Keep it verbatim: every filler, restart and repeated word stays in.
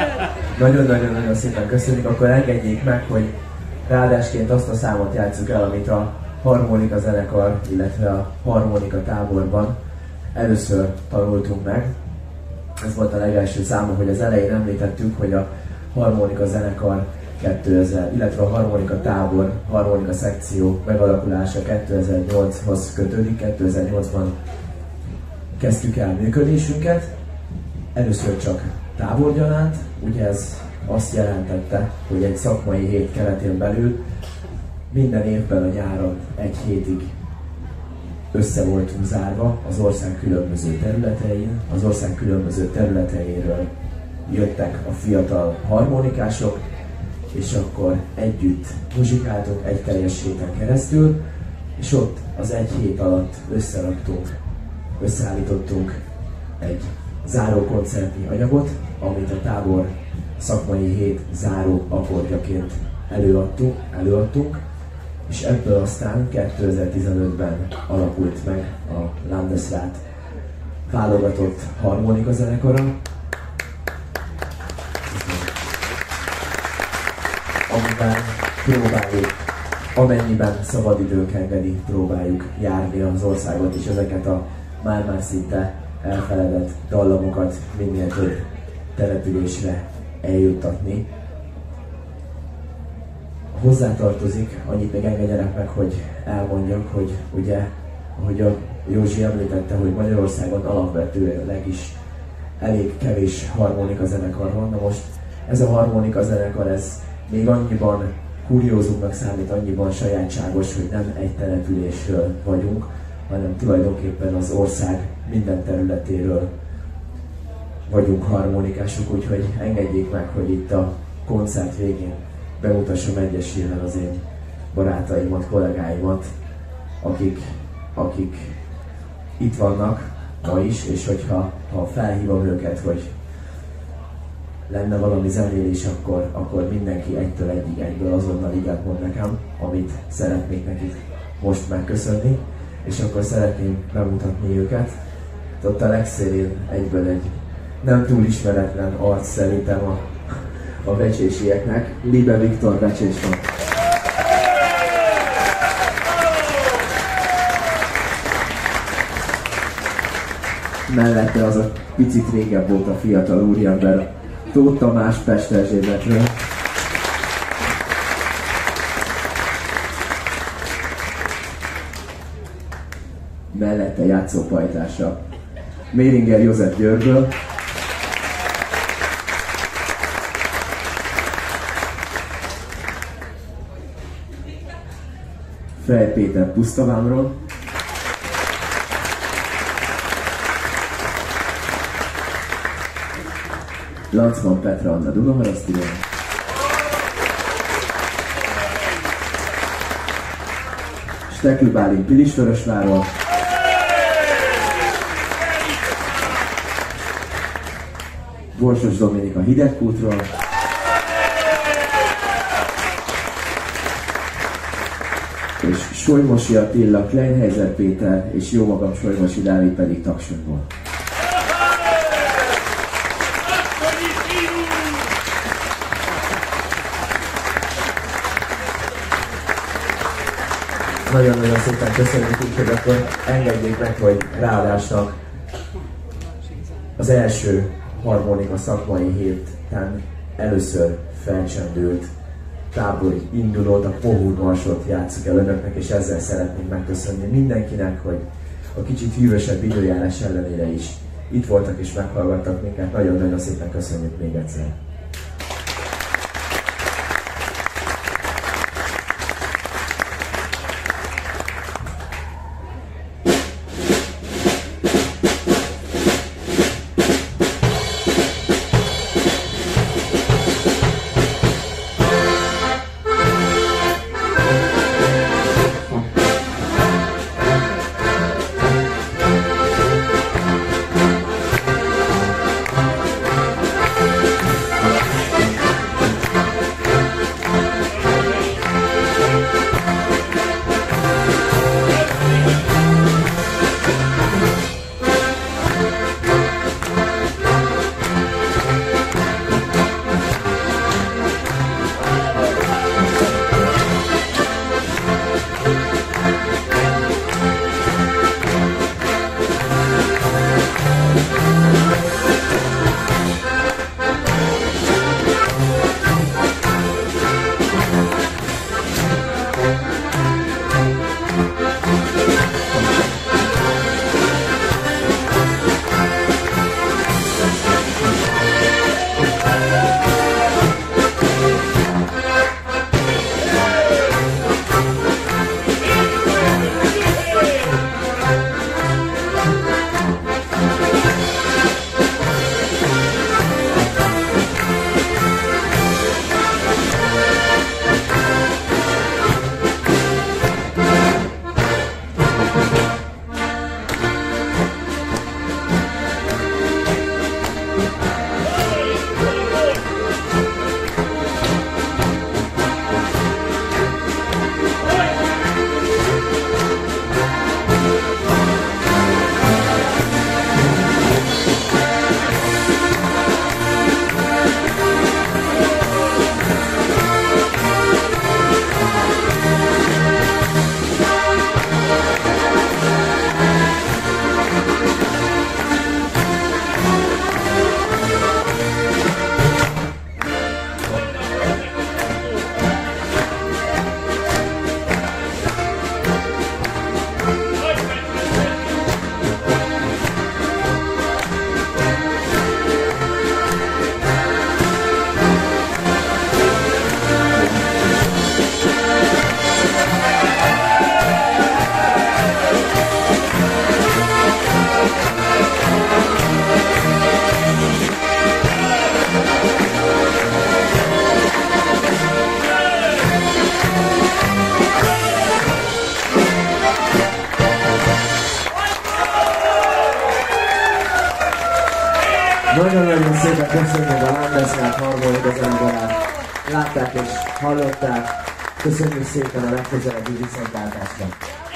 Nagyon-nagyon-nagyon szépen köszönjük, akkor engedjék meg, hogy ráadásként azt a számot játsszuk el, amit a harmonika zenekar, illetve a harmonika táborban először tanultunk meg. Ez volt a legelső számom, hogy az elején említettük, hogy a harmonika zenekar kétezer, illetve a harmonika tábor, harmonika szekció megalakulása kétezer-nyolchoz kötődik. kétezer-nyolcban kezdtük el működésünket, először csak táborgyanánt, ugye ez azt jelentette, hogy egy szakmai hét keretén belül minden évben a nyáron egy hétig össze voltunk zárva az ország különböző területein, az ország különböző területeiről jöttek a fiatal harmonikások, és akkor együtt muzsikáltunk egy teljes héten keresztül, és ott az egy hét alatt összeraktunk, összeállítottunk egy záró koncerti anyagot, amit a tábor szakmai hét záró akkordjaként előadtunk, előadtunk, és ebből aztán kétezer-tizenötben alakult meg a Landesrat válogatott harmonika zenekara, amiben próbáljuk, amennyiben szabadidőnk engedi, próbáljuk járni az országot, és ezeket a már-már szinte elfeledett dallamokat minél több településre eljuttatni. Hozzátartozik, annyit még engedjenek meg, hogy elmondjak, hogy ugye, ahogy a Józsi említette, hogy Magyarországon alapvetőleg is elég kevés harmonika zenekar van. Na most ez a harmonika zenekar, ez még annyiban kuriózumnak számít, annyiban sajátságos, hogy nem egy településről vagyunk, hanem tulajdonképpen az ország minden területéről vagyunk harmonikások, úgyhogy engedjék meg, hogy itt a koncert végén bemutassam egyesével az én barátaimat, kollégáimat, akik, akik itt vannak ma is, és hogyha ha felhívom őket, hogy lenne valami zenélés, akkor, akkor mindenki egytől egyig, egyből azonnal igent mond nekem, amit szeretnék nekik most megköszönni, és akkor szeretném bemutatni őket. Ott a legszélén egyből egy nem túl ismeretlen arc szerintem a, a becsésieknek, Libe Viktor becsés van. Mellette az a picit régebb volt a fiatal úriember, Tóth Tamás Pest Erzsébetről. Mellette játszópajtása Méringer József Győrből. Frey Péter Pusztavámról. Lancman Petra Anna Dunaharasztiról. Stekli Bálint Pilisvörösváról. Borsos Dominika Hidegkútról. És Solymosi Attila, Kleinheiser Péter és jó magam Solymosi Dávid pedig Taksonyból. Nagyon-nagyon szépen köszönjük, úgyhogy akkor engedjék meg, hogy ráadásnak az első harmonika szakmai héten először felcsendült tábori indulót, a Pohúr Marsot játsszuk el önöknek, és ezzel szeretnénk megköszönni mindenkinek, hogy a kicsit hűvösebb időjárás ellenére is itt voltak és meghallgattak minket. Nagyon-nagyon szépen köszönjük még egyszer. Nagyon-nagyon szépen köszönjük a Landesgard harmonika zenekarát. Látták és hallották. Köszönjük szépen a legközelebbi viszontlátásra.